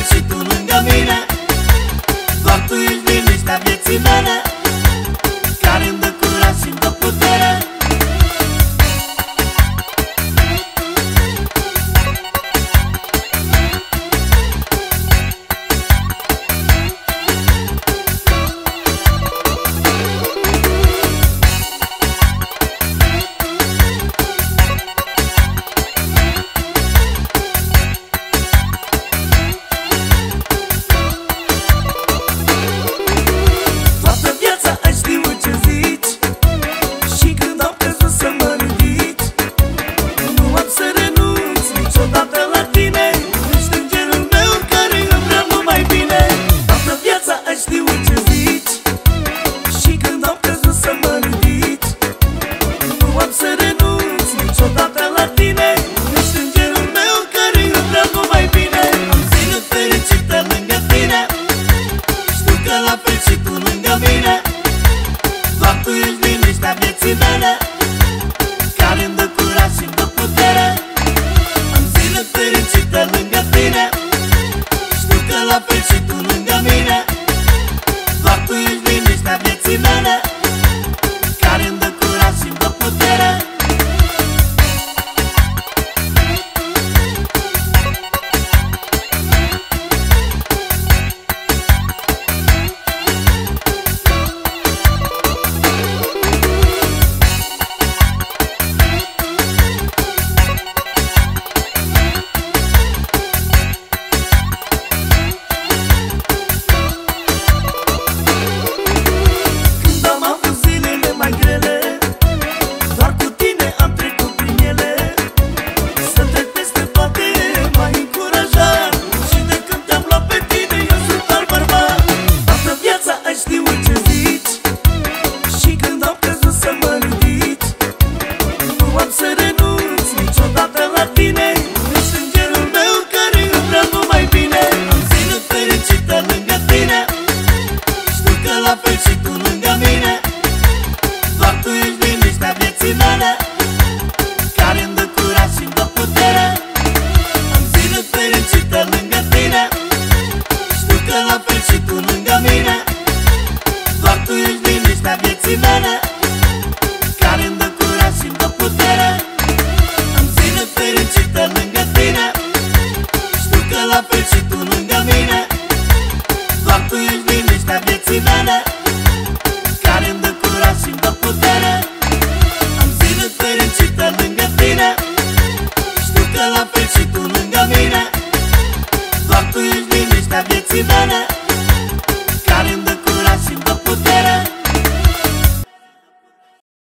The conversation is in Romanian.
fel și tu lângă mine. Doar tu ești liniștea vieții mele, care îmi dă curaj și îmi dă putere. Și tu lângă mine, doar tu ești liniștea vieții mele, care îmi dă curaj și îmi dă putere. Am zile fericite lângă tine, știu că la fel și tu